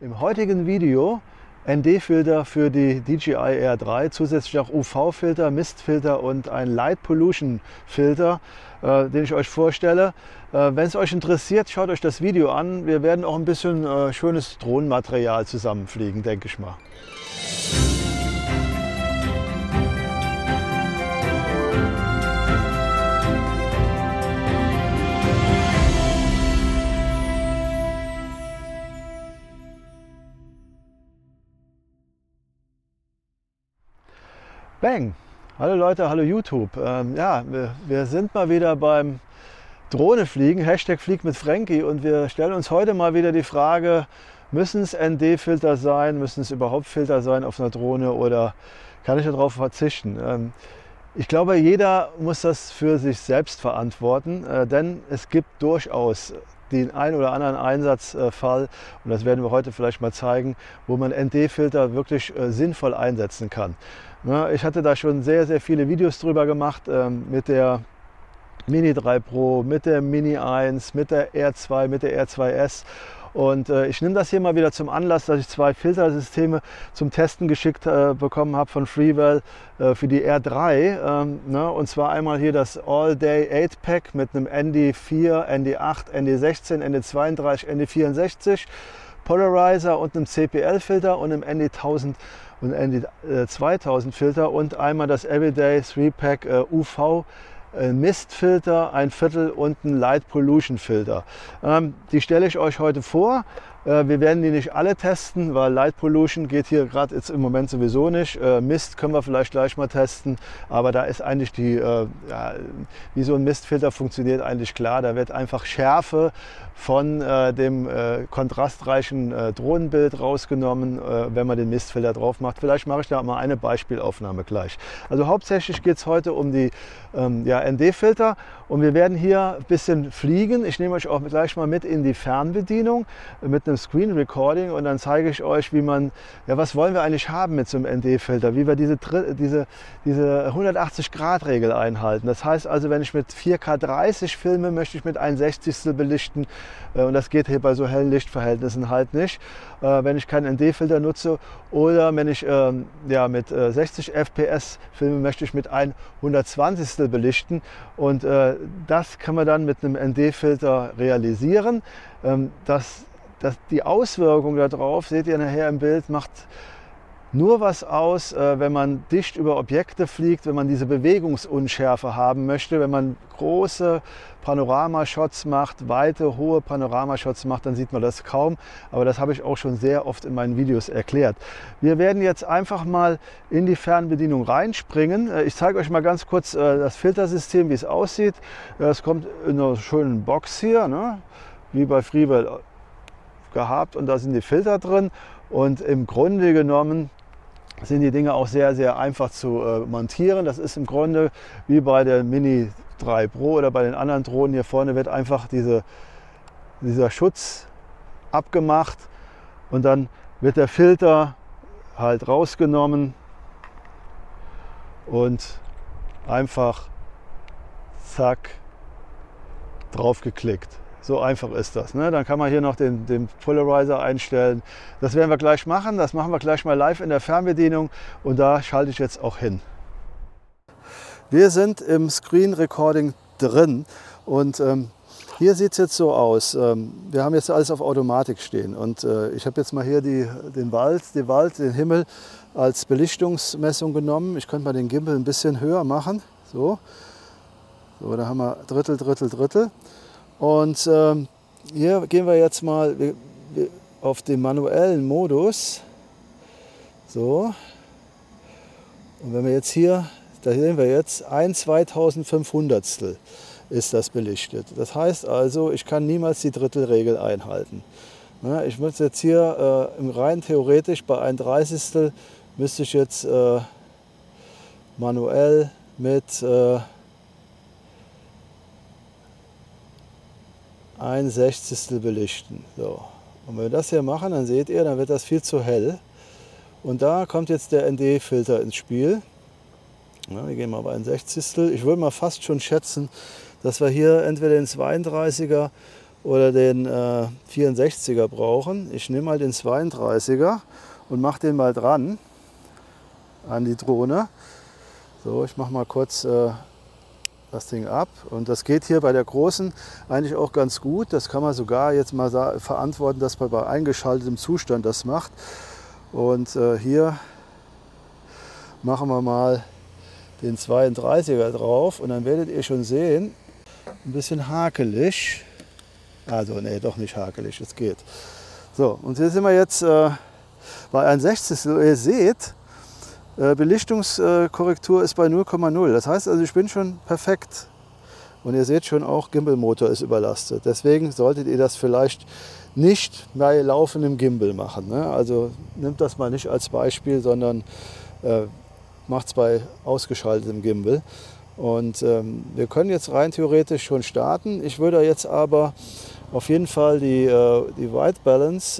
Im heutigen Video ND-Filter für die DJI R3, zusätzlich auch UV-Filter, Mistfilter und ein Light Pollution Filter, den ich euch vorstelle. Wenn es euch interessiert, schaut euch das Video an. Wir werden auch ein bisschen schönes Drohnenmaterial zusammenfliegen, denke ich mal. Bang! Hallo Leute, hallo YouTube. Wir sind mal wieder beim Drohnefliegen, Hashtag Flieg mit Frankie, und wir stellen uns heute mal wieder die Frage, müssen es ND-Filter sein, müssen es überhaupt Filter sein auf einer Drohne oder kann ich darauf verzichten? Ich glaube, jeder muss das für sich selbst verantworten, denn es gibt durchaus den ein oder anderen Einsatzfall, und das werden wir heute vielleicht mal zeigen, wo man ND-Filter wirklich sinnvoll einsetzen kann. Ich hatte da schon sehr, sehr viele Videos drüber gemacht, mit der Mini 3 Pro, mit der Mini 1, mit der R2, mit der R2S. Und ich nehme das hier mal wieder zum Anlass, dass ich zwei Filtersysteme zum Testen geschickt bekommen habe von Freewell für die R3. Und zwar einmal hier das All-Day 8-Pack mit einem ND4, ND8, ND16, ND32, ND64 Polarizer und einem CPL-Filter und einem ND1000 und ND2000 Filter und einmal das Everyday 3-Pack UV Mistfilter, ein Viertel und ein Light Pollution Filter. Die stelle ich euch heute vor. Wir werden die nicht alle testen, weil Light Pollution geht hier gerade jetzt im Moment sowieso nicht. Mist können wir vielleicht gleich mal testen, aber da ist eigentlich wie so ein Mistfilter funktioniert eigentlich klar. Da wird einfach Schärfe von dem kontrastreichen Drohnenbild rausgenommen, wenn man den Mistfilter drauf macht. Vielleicht mache ich da mal eine Beispielaufnahme gleich. Also hauptsächlich geht es heute um die ND-Filter und wir werden hier ein bisschen fliegen. Ich nehme euch auch gleich mal mit in die Fernbedienung mit einem Screen Recording und dann zeige ich euch, wie man, was wollen wir eigentlich haben mit so einem ND-Filter, wie wir diese 180-Grad-Regel einhalten. Das heißt also, wenn ich mit 4K 30 filme, möchte ich mit 1/60 belichten und das geht hier bei so hellen Lichtverhältnissen halt nicht, wenn ich keinen ND-Filter nutze, oder wenn ich mit 60 FPS filme, möchte ich mit 1/120 belichten und das kann man dann mit einem ND-Filter realisieren. Die Auswirkung darauf, seht ihr nachher im Bild, macht nur was aus, wenn man dicht über Objekte fliegt, wenn man diese Bewegungsunschärfe haben möchte, wenn man große Panoramashots macht, weite, hohe Panoramashots macht, dann sieht man das kaum. Aber das habe ich auch schon sehr oft in meinen Videos erklärt. Wir werden jetzt einfach mal in die Fernbedienung reinspringen. Ich zeige euch mal ganz kurz das Filtersystem, wie es aussieht. Es kommt in einer schönen Box hier, ne? Wie bei Freewell gehabt, und da sind die Filter drin, und im Grunde genommen sind die Dinge auch sehr, sehr einfach zu montieren. Das ist im Grunde wie bei der Mini 3 Pro oder bei den anderen Drohnen. Hier vorne wird einfach dieser Schutz abgemacht und dann wird der Filter halt rausgenommen und einfach zack drauf geklickt. So einfach ist das. Ne? Dann kann man hier noch den Polarizer einstellen. Das werden wir gleich machen. Das machen wir gleich mal live in der Fernbedienung und da schalte ich jetzt auch hin. Wir sind im Screen Recording drin und hier sieht es jetzt so aus. Wir haben jetzt alles auf Automatik stehen und ich habe jetzt mal hier den Wald, den Himmel als Belichtungsmessung genommen. Ich könnte mal den Gimbal ein bisschen höher machen. So, da haben wir Drittel, Drittel, Drittel. Und hier gehen wir jetzt mal auf den manuellen Modus. So. Und wenn wir jetzt hier, da sehen wir jetzt 1/2500 ist das belichtet. Das heißt also, ich kann niemals die Drittelregel einhalten. Ja, ich muss jetzt hier rein theoretisch bei 1/30 müsste ich jetzt manuell mit 1/60 belichten. So. Und wenn wir das hier machen, dann seht ihr, dann wird das viel zu hell. Und da kommt jetzt der ND-Filter ins Spiel. Ja, wir gehen mal bei 1/60. Ich würde mal fast schon schätzen, dass wir hier entweder den 32er oder den 64er brauchen. Ich nehme mal den 32er und mache den mal dran an die Drohne. So, ich mache mal kurz das Ding ab. Und das geht hier bei der großen eigentlich auch ganz gut. Das kann man sogar jetzt mal verantworten, dass man bei eingeschaltetem Zustand das macht. Und hier machen wir mal den 32er drauf und dann werdet ihr schon sehen, ein bisschen hakelig. Also nee, doch nicht hakelig, es geht. So, und hier sind wir jetzt bei 1/60. Ihr seht, Belichtungskorrektur ist bei 0,0. Das heißt also, ich bin schon perfekt. Und ihr seht schon auch, Gimbal-Motor ist überlastet. Deswegen solltet ihr das vielleicht nicht bei laufendem Gimbal machen. Ne? Also nehmt das mal nicht als Beispiel, sondern macht es bei ausgeschaltetem Gimbal. Und wir können jetzt rein theoretisch schon starten. Ich würde jetzt aber auf jeden Fall die White Balance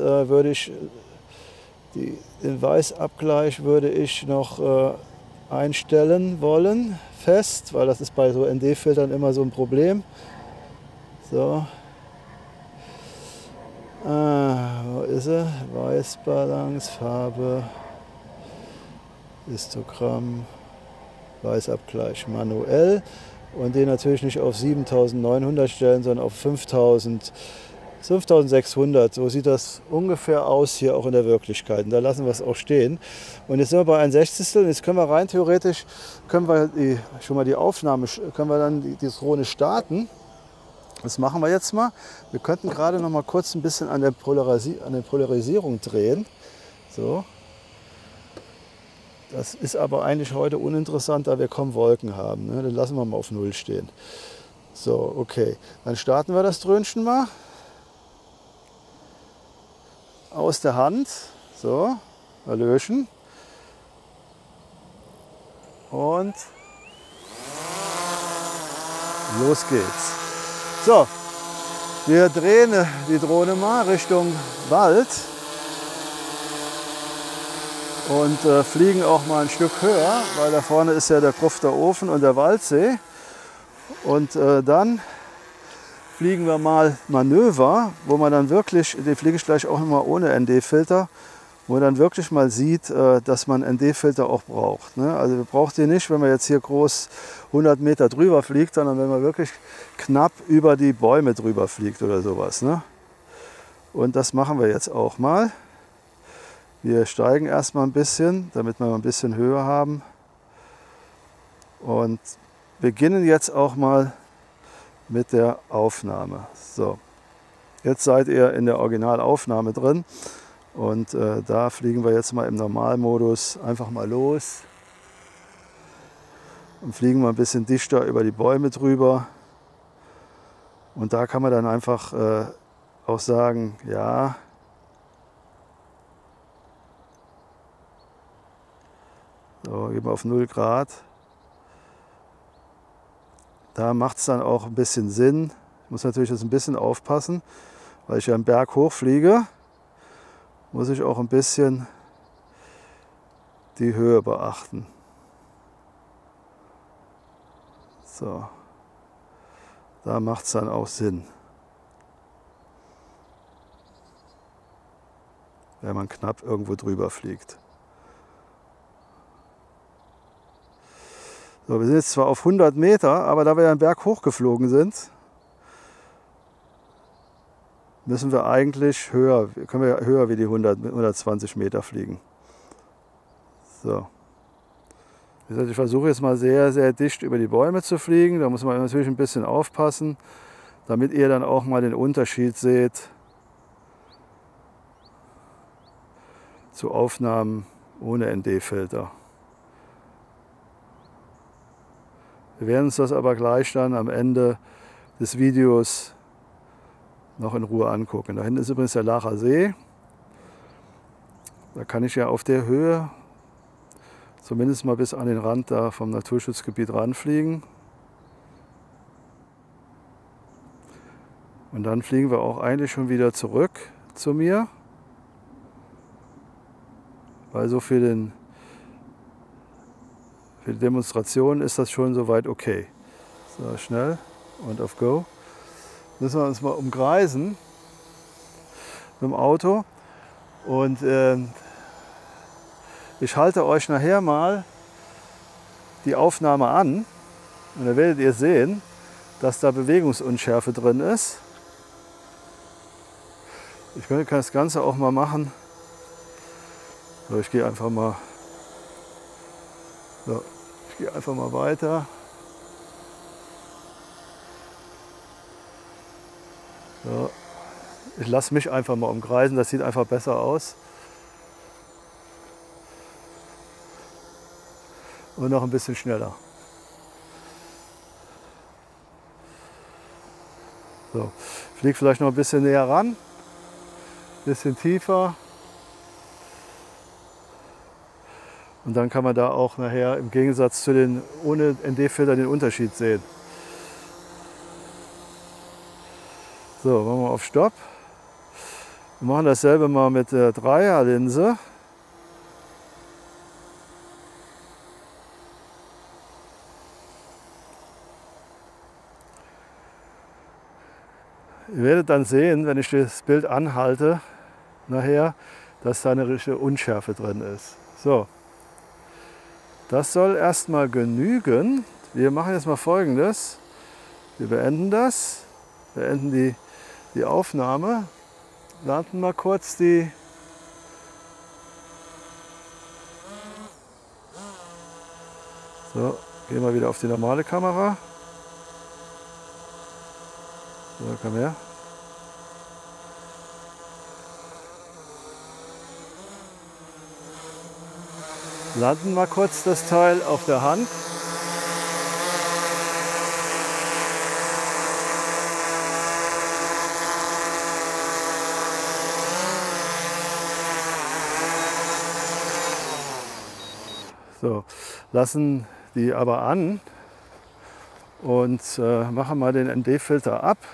den Weißabgleich würde ich noch einstellen wollen, fest, weil das ist bei so ND-Filtern immer so ein Problem. So. Wo ist er? Weißbalance, Farbe, Histogramm, Weißabgleich manuell und den natürlich nicht auf 7900 stellen, sondern auf 5600. So sieht das ungefähr aus hier auch in der Wirklichkeit. Und da lassen wir es auch stehen. Und jetzt sind wir bei 1/60. Und jetzt können wir rein theoretisch schon mal die Aufnahme, können wir dann die Drohne starten. Das machen wir jetzt mal. Wir könnten gerade noch mal kurz ein bisschen an der Polarisierung drehen. So. Das ist aber eigentlich heute uninteressant, da wir kaum Wolken haben. Ne? Dann lassen wir mal auf 0 stehen. So, okay. Dann starten wir das Dröhnchen mal. Aus der Hand. So, mal löschen. Und los geht's. So, wir drehen die Drohne mal Richtung Wald. Und fliegen auch mal ein Stück höher, weil da vorne ist ja der Grufter Ofen und der Waldsee. Und dann fliegen wir mal Manöver, wo man dann wirklich, die fliege ich gleich auch nochmal ohne ND-Filter, wo man dann wirklich mal sieht, dass man ND-Filter auch braucht. Ne? Also wir brauchen die nicht, wenn man jetzt hier groß 100 Meter drüber fliegt, sondern wenn man wirklich knapp über die Bäume drüber fliegt oder sowas. Ne? Und das machen wir jetzt auch mal. Wir steigen erstmal ein bisschen, damit wir ein bisschen Höhe haben. Und beginnen jetzt auch mal mit der Aufnahme. So, jetzt seid ihr in der Originalaufnahme drin. Und da fliegen wir jetzt mal im Normalmodus einfach mal los. Und fliegen mal ein bisschen dichter über die Bäume drüber. Und da kann man dann einfach auch sagen, ja, so, gehen wir auf 0 Grad. Da macht es dann auch ein bisschen Sinn. Ich muss natürlich jetzt ein bisschen aufpassen, weil ich ja einen Berg hoch fliege, muss ich auch ein bisschen die Höhe beachten. So, da macht es dann auch Sinn, wenn man knapp irgendwo drüber fliegt. So, wir sind jetzt zwar auf 100 Meter, aber da wir ja einen Berg hochgeflogen sind, müssen wir eigentlich können wir höher wie die 120 Meter fliegen. So. Wie gesagt, ich versuche jetzt mal sehr, sehr dicht über die Bäume zu fliegen. Da muss man natürlich ein bisschen aufpassen, damit ihr dann auch mal den Unterschied seht zu Aufnahmen ohne ND-Filter. Wir werden uns das aber gleich dann am Ende des Videos noch in Ruhe angucken. Da hinten ist übrigens der Lacher See. Da kann ich ja auf der Höhe zumindest mal bis an den Rand da vom Naturschutzgebiet ranfliegen. Und dann fliegen wir auch eigentlich schon wieder zurück zu mir. Weil so für die Demonstration ist das schon soweit okay. So, schnell und auf Go. müssen wir uns mal umkreisen mit dem Auto. Und ich halte euch nachher mal die Aufnahme an und da werdet ihr sehen, dass da Bewegungsunschärfe drin ist. Ich kann das Ganze auch mal machen. So, ich gehe einfach mal, weiter. So. Ich lasse mich einfach mal umkreisen, das sieht einfach besser aus. Und noch ein bisschen schneller. So, fliege vielleicht noch ein bisschen näher ran, ein bisschen tiefer. Und dann kann man da auch nachher im Gegensatz zu den ohne ND-Filter den Unterschied sehen. So, machen wir auf Stopp. Wir machen dasselbe mal mit der Dreierlinse. Ihr werdet dann sehen, wenn ich das Bild anhalte, nachher, dass da eine richtige Unschärfe drin ist. So, das soll erstmal genügen. Wir machen jetzt mal Folgendes. Wir beenden das, beenden die Aufnahme, laden mal kurz die So, gehen wir wieder auf die normale Kamera. So, komm her. Landen mal kurz das Teil auf der Hand. So, lassen die aber an und machen mal den ND-Filter ab.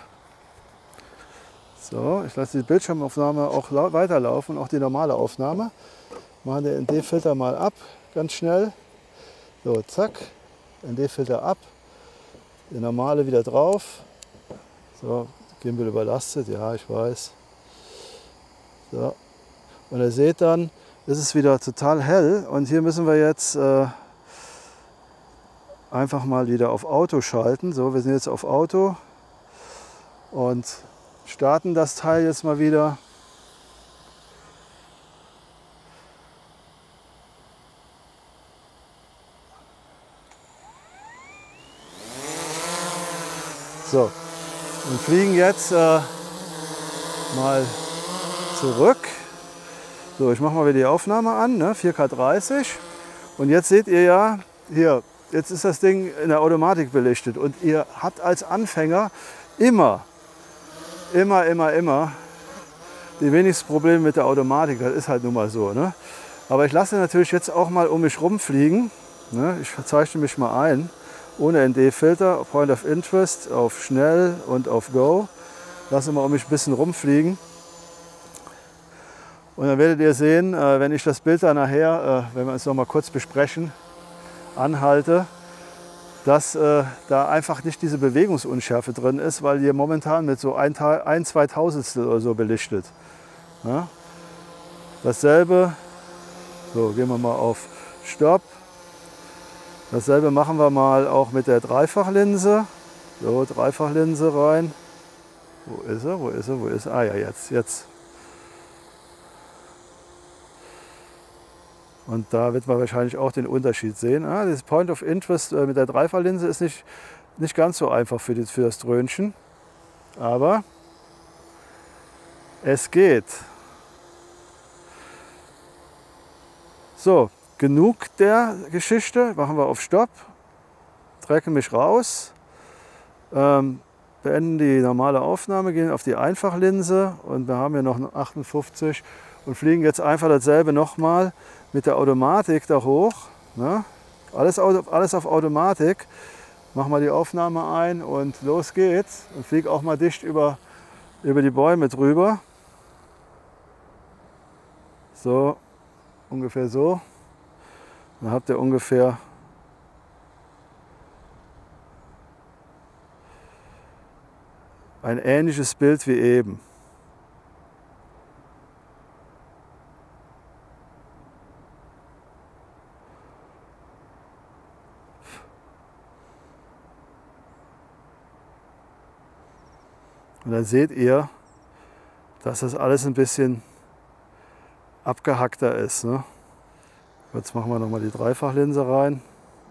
So, ich lasse die Bildschirmaufnahme auch weiterlaufen, auch die normale Aufnahme. Machen den ND-Filter mal ab, ganz schnell. So, zack, ND-Filter ab, der normale wieder drauf. So, Gimbal überlastet, ja, ich weiß. So, und ihr seht dann, ist es wieder total hell und hier müssen wir jetzt einfach mal wieder auf Auto schalten. So, wir sind jetzt auf Auto und starten das Teil jetzt mal wieder. So, und fliegen jetzt mal zurück. So, ich mache mal wieder die Aufnahme an, ne? 4K30. Und jetzt seht ihr ja, hier, jetzt ist das Ding in der Automatik belichtet. Und ihr habt als Anfänger immer die wenigsten Probleme mit der Automatik. Das ist halt nun mal so. Ne? Aber ich lasse natürlich jetzt auch mal um mich rumfliegen. Ne? Ich zeichne mich mal ein. Ohne ND-Filter, Point of Interest, auf Schnell und auf Go. Lasse mal um mich ein bisschen rumfliegen. Und dann werdet ihr sehen, wenn ich das Bild dann nachher, wenn wir es noch mal kurz besprechen, anhalte, dass da einfach nicht diese Bewegungsunschärfe drin ist, weil ihr momentan mit so 1/2 Tausendstel oder so belichtet. Ja? Dasselbe, so gehen wir mal auf Stopp. Dasselbe machen wir mal auch mit der Dreifachlinse. So, Dreifachlinse rein. Wo ist er? Wo ist er? Wo ist er? Ah ja, jetzt. Und da wird man wahrscheinlich auch den Unterschied sehen. Ah, das Point of Interest mit der Dreifachlinse ist nicht ganz so einfach für das Dröhnchen. Aber es geht. So, genug der Geschichte. Machen wir auf Stopp. Trecken mich raus. Beenden die normale Aufnahme, gehen auf die Einfachlinse und wir haben hier noch eine 58 und fliegen jetzt einfach dasselbe nochmal mit der Automatik da hoch. Ne? Alles auf Automatik. Machen wir die Aufnahme ein und los geht's. Und fliege auch mal dicht über die Bäume drüber. So, ungefähr so. Dann habt ihr ungefähr ein ähnliches Bild wie eben. Und dann seht ihr, dass das alles ein bisschen abgehackter ist. Ne? Jetzt machen wir nochmal die Dreifachlinse rein.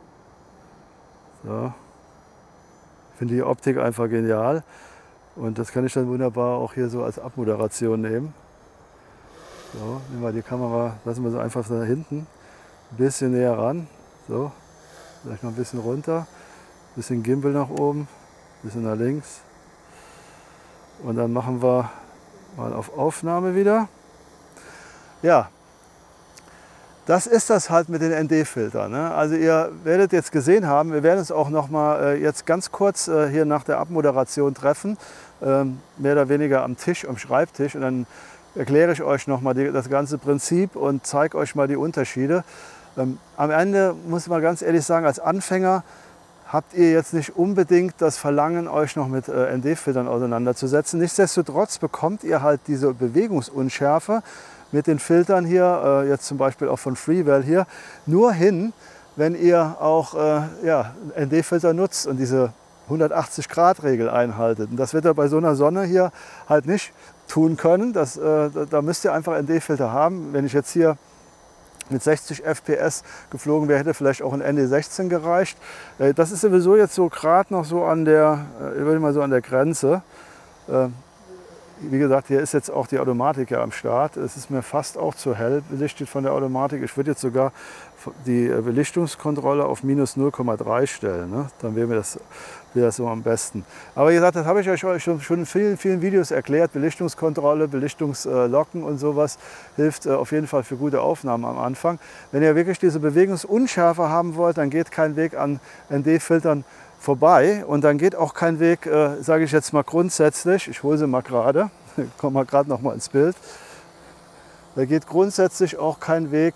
So. Ich finde die Optik einfach genial. Und das kann ich dann wunderbar auch hier so als Abmoderation nehmen. So, nehmen wir die Kamera, lassen wir sie einfach da hinten. Ein bisschen näher ran. So, vielleicht noch ein bisschen runter. Ein bisschen Gimbal nach oben, ein bisschen nach links. Und dann machen wir mal auf Aufnahme wieder. Ja, das ist das halt mit den ND-Filtern. Ne? Also ihr werdet jetzt gesehen haben, wir werden uns auch noch mal jetzt ganz kurz hier nach der Abmoderation treffen. Mehr oder weniger am Tisch, am Schreibtisch. Und dann erkläre ich euch noch mal das ganze Prinzip und zeige euch mal die Unterschiede. Am Ende muss ich mal ganz ehrlich sagen, als Anfänger habt ihr jetzt nicht unbedingt das Verlangen, euch noch mit ND-Filtern auseinanderzusetzen. Nichtsdestotrotz bekommt ihr halt diese Bewegungsunschärfe mit den Filtern hier, jetzt zum Beispiel auch von Freewell hier, nur hin, wenn ihr auch ja, ND-Filter nutzt und diese 180-Grad-Regel einhaltet. Und das wird ihr bei so einer Sonne hier halt nicht tun können. Da müsst ihr einfach ND-Filter haben. Wenn ich jetzt hier mit 60 FPS geflogen wäre, hätte vielleicht auch ein ND16 gereicht. Das ist sowieso jetzt so gerade noch so an der, ich würde mal so an der Grenze. Wie gesagt, hier ist jetzt auch die Automatik ja am Start. Es ist mir fast auch zu hell belichtet von der Automatik. Ich würde jetzt sogar die Belichtungskontrolle auf minus 0,3 stellen. Ne? Dann wäre das so am besten. Aber wie gesagt, das habe ich euch schon in vielen Videos erklärt. Belichtungskontrolle, Belichtungslocken und sowas hilft auf jeden Fall für gute Aufnahmen am Anfang. Wenn ihr wirklich diese Bewegungsunschärfe haben wollt, dann geht kein Weg an ND-Filtern vorbei. Und dann geht auch kein Weg, sage ich jetzt mal grundsätzlich, ich hole sie mal gerade, komme mal gerade noch mal ins Bild. Da geht grundsätzlich auch kein Weg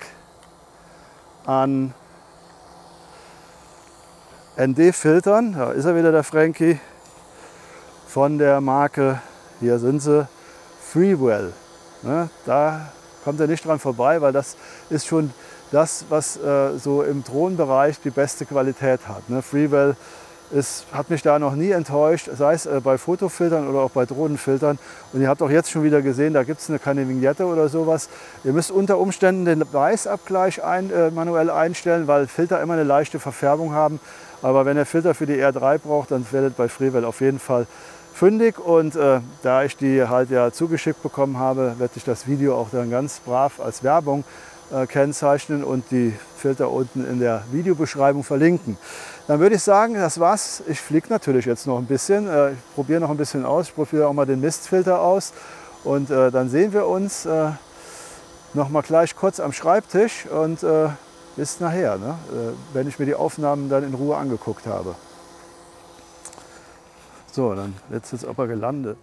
an ND-Filtern. Da ist er wieder, der Frankie, von der Marke, hier sind sie, Freewell. Ne, da kommt er nicht dran vorbei, weil das ist schon das, was so im Drohnenbereich die beste Qualität hat. Ne? Freewell hat mich da noch nie enttäuscht, sei es bei Fotofiltern oder auch bei Drohnenfiltern. Und ihr habt auch jetzt schon wieder gesehen, da gibt es keine Vignette oder sowas. Ihr müsst unter Umständen den Weißabgleich manuell einstellen, weil Filter immer eine leichte Verfärbung haben. Aber wenn ihr Filter für die R3 braucht, dann werdet bei Freewell auf jeden Fall fündig. Und da ich die halt ja zugeschickt bekommen habe, werde ich das Video auch dann ganz brav als Werbung kennzeichnen und die Filter unten in der Videobeschreibung verlinken. Dann würde ich sagen, das war's. Ich fliege natürlich jetzt noch ein bisschen. Ich probiere noch ein bisschen aus. Ich probiere auch mal den Mistfilter aus. Und dann sehen wir uns noch mal gleich kurz am Schreibtisch und bis nachher, ne? Wenn ich mir die Aufnahmen dann in Ruhe angeguckt habe. So, dann jetzt ist aber gelandet.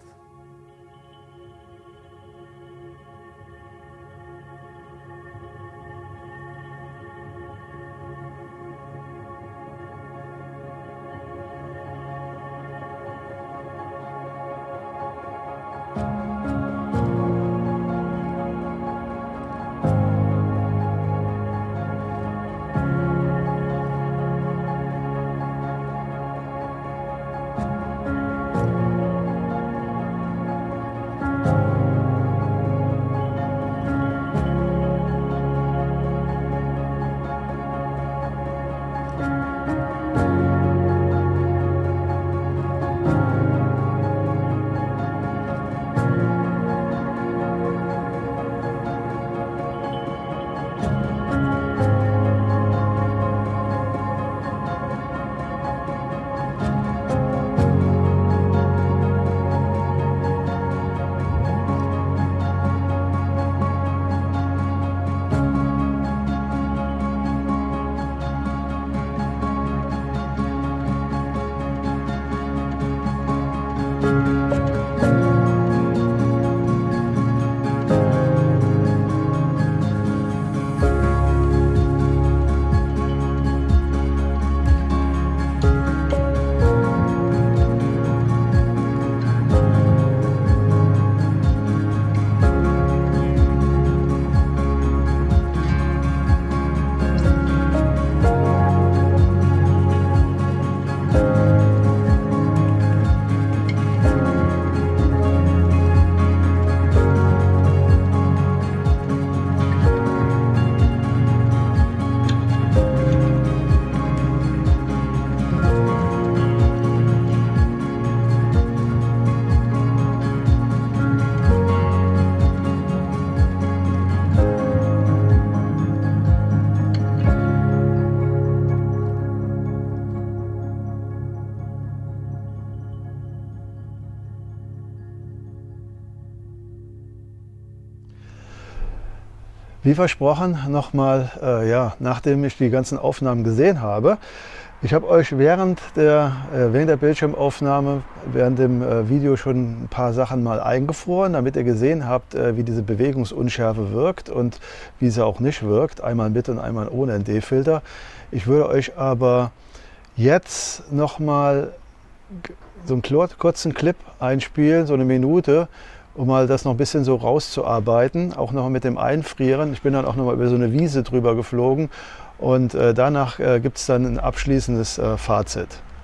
Wie versprochen, nochmal, ja, nachdem ich die ganzen Aufnahmen gesehen habe. Ich habe euch während der Bildschirmaufnahme, während dem Video schon ein paar Sachen mal eingefroren, damit ihr gesehen habt, wie diese Bewegungsunschärfe wirkt und wie sie auch nicht wirkt. Einmal mit und einmal ohne ND-Filter. Ich würde euch aber jetzt nochmal so einen kurzen Clip einspielen, so eine Minute, um mal das noch ein bisschen so rauszuarbeiten, auch noch mit dem Einfrieren. Ich bin dann auch noch mal über so eine Wiese drüber geflogen und danach gibt es dann ein abschließendes Fazit.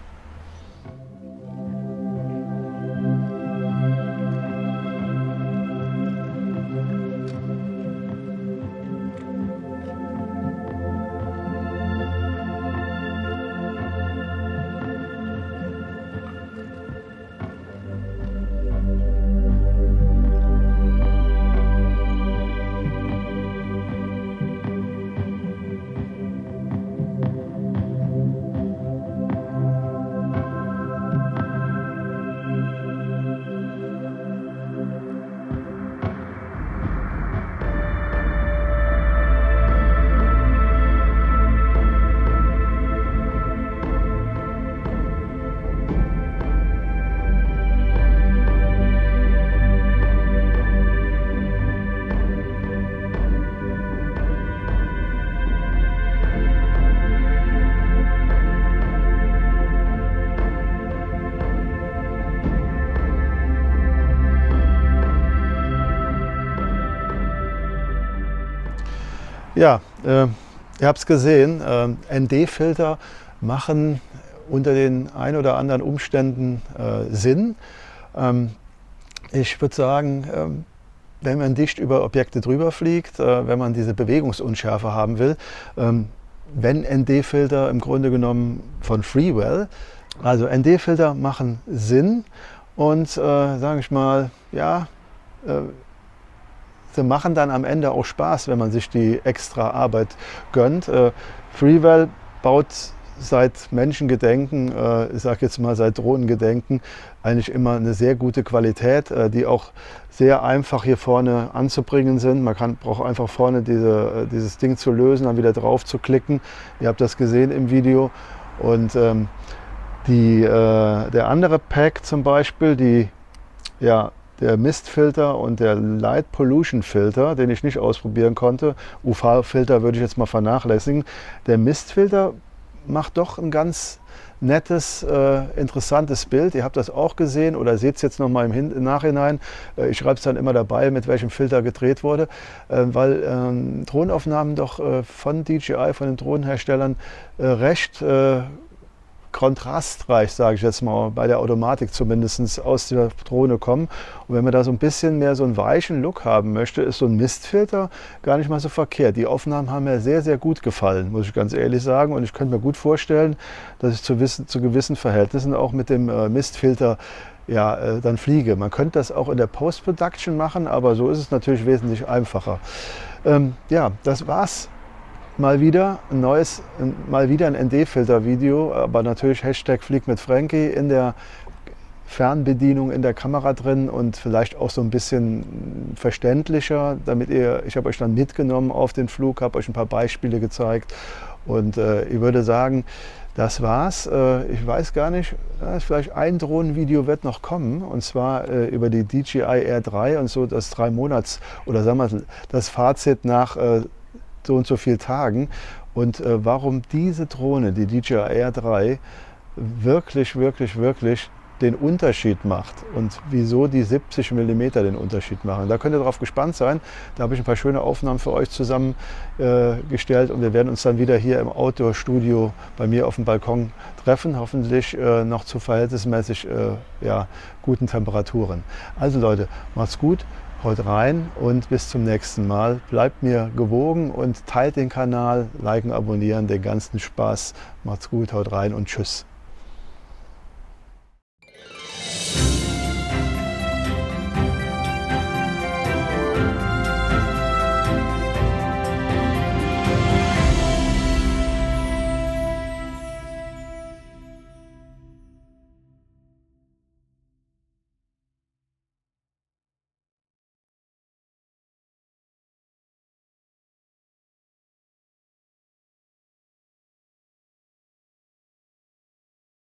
Ja, ihr habt es gesehen, ND-Filter machen unter den ein oder anderen Umständen Sinn. Ich würde sagen, wenn man dicht über Objekte drüber fliegt, wenn man diese Bewegungsunschärfe haben will, wenn ND-Filter im Grunde genommen von Freewell, also ND-Filter machen Sinn und sage ich mal, ja, sie machen dann am Ende auch Spaß, wenn man sich die extra Arbeit gönnt. Freewell baut seit Menschengedenken, ich sage jetzt mal seit Drohnengedenken, eigentlich immer eine sehr gute Qualität, die auch sehr einfach hier vorne anzubringen sind. Man braucht einfach vorne dieses Ding zu lösen, dann wieder drauf zu klicken. Ihr habt das gesehen im Video. Und der andere Pack zum Beispiel, der Mistfilter und der Light Pollution Filter, den ich nicht ausprobieren konnte, UV-Filter würde ich jetzt mal vernachlässigen. Der Mistfilter macht doch ein ganz nettes, interessantes Bild. Ihr habt das auch gesehen oder seht es jetzt noch mal im Nachhinein. Ich schreibe es dann immer dabei, mit welchem Filter gedreht wurde, weil Drohnenaufnahmen doch von DJI, von den Drohnenherstellern, recht kontrastreich, sage ich jetzt mal, bei der Automatik zumindest aus der Drohne kommen. Und wenn man da so ein bisschen mehr so einen weichen Look haben möchte, ist so ein Mistfilter gar nicht mal so verkehrt. Die Aufnahmen haben mir sehr, sehr gut gefallen, muss ich ganz ehrlich sagen. Und ich könnte mir gut vorstellen, dass ich zu gewissen Verhältnissen auch mit dem Mistfilter dann fliege. Man könnte das auch in der Post-Production machen, aber so ist es natürlich wesentlich einfacher. Ja, das war's. Mal wieder ein ND-Filter-Video, aber natürlich Hashtag Flieg mit Frankie in der Fernbedienung in der Kamera drin und vielleicht auch so ein bisschen verständlicher, ich habe euch dann mitgenommen auf den Flug, habe euch ein paar Beispiele gezeigt und ich würde sagen, das war's. Ich weiß gar nicht, vielleicht ein Drohnenvideo wird noch kommen, und zwar über die DJI Air 3 und so das 3 Monats oder sagen wir das Fazit nach so und so vielen Tagen und warum diese Drohne, die DJI Air 3, wirklich den Unterschied macht und wieso die 70 mm den Unterschied machen. Da könnt ihr darauf gespannt sein. Da habe ich ein paar schöne Aufnahmen für euch zusammengestellt und wir werden uns dann wieder hier im Outdoor-Studio bei mir auf dem Balkon treffen, hoffentlich noch zu verhältnismäßig guten Temperaturen. Also Leute, macht's gut. Haut rein und bis zum nächsten Mal. Bleibt mir gewogen und teilt den Kanal, liken, abonnieren, den ganzen Spaß. Macht's gut, haut rein und tschüss.